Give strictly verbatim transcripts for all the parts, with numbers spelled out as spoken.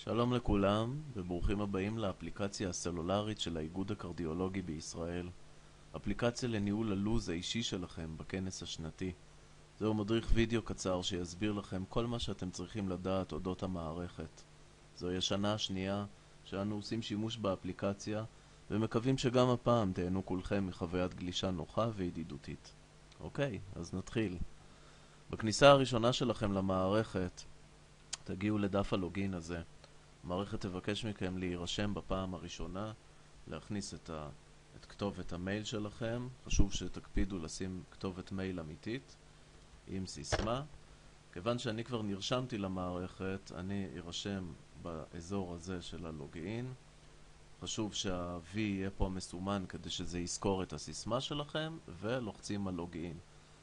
שלום לכולם, וברוכים הבאים לאפליקציה הסלולרית של האיגוד הקרדיולוגי בישראל. אפליקציה לניהול הלוז האישי שלכם בכנס השנתי. זהו מדריך וידאו קצר שיסביר לכם כל מה שאתם צריכים לדעת אודות המערכת. זוהי השנה השנייה שאנו עושים שימוש באפליקציה, ומקווים שגם הפעם תהנו כולכם מחוויית גלישה נוחה וידידותית. אוקיי, אז נתחיל. בכניסה הראשונה שלכם למערכת, תגיעו לדף הלוגין הזה. המערכת תבקש מכם להירשם בפעם הראשונה, להכניס את, ה, את כתובת המייל שלכם. חשוב שתקפידו לשים כתובת מייל אמיתית עם סיסמה. כיוון שאני כבר נרשמתי למערכת, אני ארשם באזור הזה של הלוגין. חשוב שה-V יהיה פה מסומן כדי שזה יזכור את הסיסמה שלכם, ולוחצים על לוגין.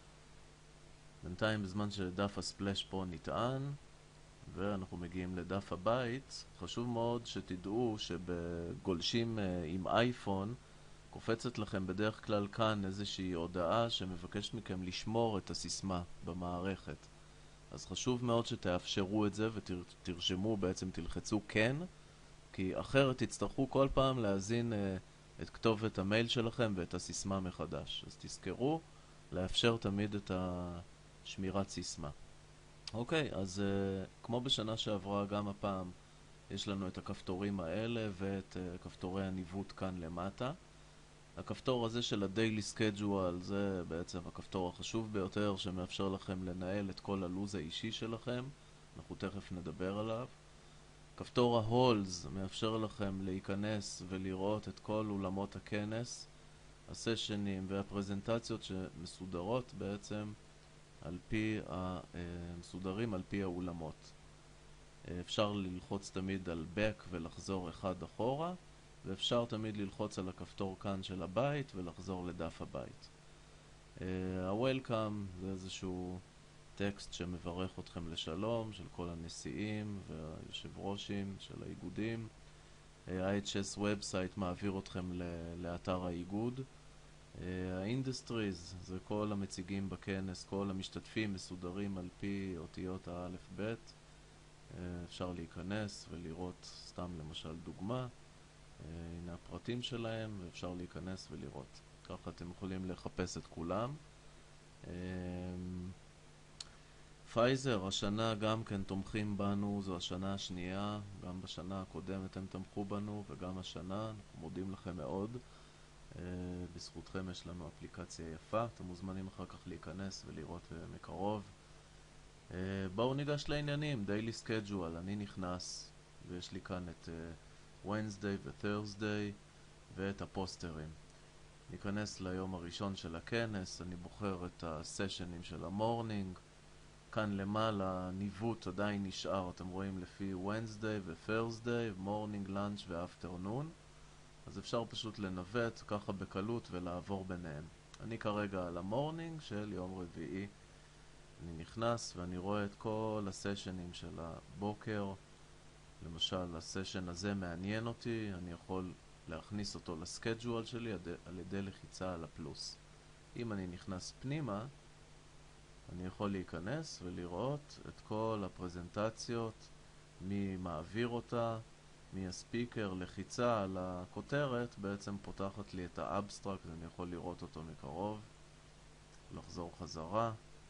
בינתיים בזמן שדף הספלש פה נטען, ואנחנו מגיעים לדף הבית, חשוב מאוד שתדעו שבגולשים עם אייפון קופצת לכם בדרך כלל כאן איזושהי הודעה שמבקשת מכם לשמור את הסיסמה במערכת. אז חשוב מאוד שתאפשרו את זה ותרשמו, בעצם תלחצו כן, כי אחרת תצטרכו כל פעם להזין את כתובת המייל שלכם ואת הסיסמה מחדש. אז תזכרו לאפשר תמיד את השמירת סיסמה. אוקיי, אז uh, כמו בשנה שעברה, גם הפעם יש לנו את הכפתורים האלה ואת uh, כפתורי הניווט כאן למטה. הכפתור הזה של ה-Daily Schedule זה בעצם הכפתור החשוב ביותר שמאפשר לכם לנהל את כל הלוז האישי שלכם. אנחנו תכף נדבר עליו. כפתור ה-Halls מאפשר לכם להיכנס ולראות את כל אולמות הכנס, הסשנים והפרזנטציות שמסודרות בעצם על פי המסודרים על פי האולמות. אפשר ללחוץ תמיד על back ולחזור אחד אחורה, ואפשר תמיד ללחוץ על הכפתור כאן של הבית ולחזור לדף הבית. ה-Welcome זה איזשהו טקסט שמברך אתכם לשלום של כל הנשיאים והיושב ראשים של האיגודים. ה-H S Website מעביר אתכם לאתר האיגוד. ה-Industries זה כל המציגים בכנס, כל המשתתפים מסודרים על פי אותיות האלף בית. אפשר להיכנס ולראות סתם למשל דוגמה. הנה הפרטים שלהם ואפשר להיכנס ולראות. ככה אתם יכולים לחפש את כולם. פייזר, השנה גם כן תומכים בנו, זו השנה השנייה. גם בשנה הקודמת הם תמכו בנו וגם השנה, אנחנו מודים לכם מאוד. Uh, בזכותכם יש לנו אפליקציה יפה, אתם מוזמנים אחר כך להיכנס ולראות uh, מקרוב. uh, בואו ניגש לעניינים. Daily Schedule, אני נכנס ויש לי כאן את uh, Wednesday ו-Thursday ואת הפוסטרים. ניכנס ליום הראשון של הכנס, אני בוחר את הסשנים של המורנינג. כאן למעלה ניווט עדיין נשאר, אתם רואים לפי Wednesday ו-Thursday, Morning, Lunch ו-Afternoon. אז אפשר פשוט לנווט ככה בקלות ולעבור ביניהם. אני כרגע על המורנינג של יום רביעי. אני נכנס ואני רואה את כל הסשנים של הבוקר. למשל, הסשן הזה מעניין אותי, אני יכול להכניס אותו לסקייג'ואל שלי על ידי לחיצה על הפלוס. אם אני נכנס פנימה, אני יכול להיכנס ולראות את כל הפרזנטציות, מי מעביר אותה, מהספיקר. לחיצה על הכותרת בעצם פותחת לי את האבסטרקט, אני יכול לראות אותו מקרוב, לחזור חזרה.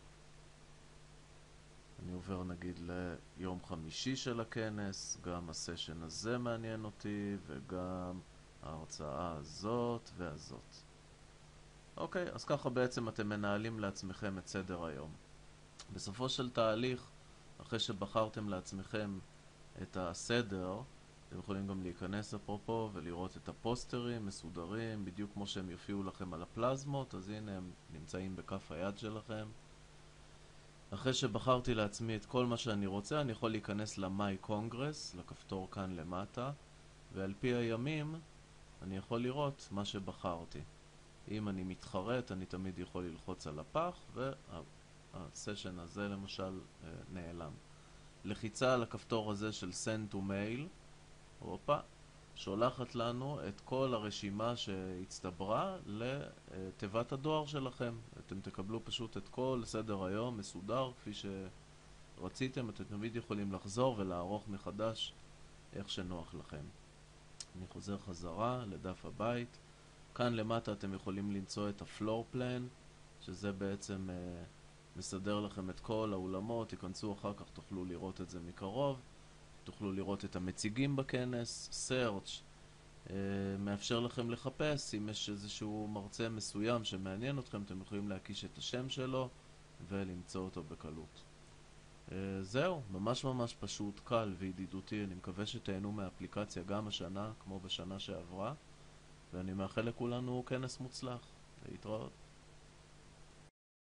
אני עובר נגיד ליום חמישי של הכנס, גם הסשן הזה מעניין אותי וגם ההרצאה הזאת והזאת. אוקיי, אז ככה בעצם אתם מנהלים לעצמכם את סדר היום. בסופו של תהליך, אחרי שבחרתם לעצמכם את הסדר, אתם יכולים גם להיכנס אפרופו ולראות את הפוסטרים מסודרים בדיוק כמו שהם יופיעו לכם על הפלזמות. אז הנה הם נמצאים בכף היד שלכם. אחרי שבחרתי לעצמי את כל מה שאני רוצה, אני יכול להיכנס ל-My Congress, לכפתור כאן למטה, ועל פי הימים אני יכול לראות מה שבחרתי. אם אני מתחרט, אני תמיד יכול ללחוץ על הפח, והסשן הזה למשל נעלם. לחיצה על הכפתור הזה של Send to Mail, אופה, שולחת לנו את כל הרשימה שהצטברה לתיבת הדואר שלכם. אתם תקבלו פשוט את כל סדר היום מסודר כפי שרציתם. אתם תמיד יכולים לחזור ולערוך מחדש איך שנוח לכם. אני חוזר חזרה לדף הבית. כאן למטה אתם יכולים למצוא את הפלור פלן, שזה בעצם אה, מסדר לכם את כל האולמות. תיכנסו אחר כך, תוכלו לראות את זה מקרוב. תוכלו לראות את המציגים בכנס. סרצ' אה, מאפשר לכם לחפש. אם יש איזשהו מרצה מסוים שמעניין אתכם, אתם יכולים להקיש את השם שלו ולמצוא אותו בקלות. אה, זהו, ממש ממש פשוט, קל וידידותי. אני מקווה שתהנו מהאפליקציה גם השנה, כמו בשנה שעברה, ואני מאחל לכולנו כנס מוצלח. להתראות.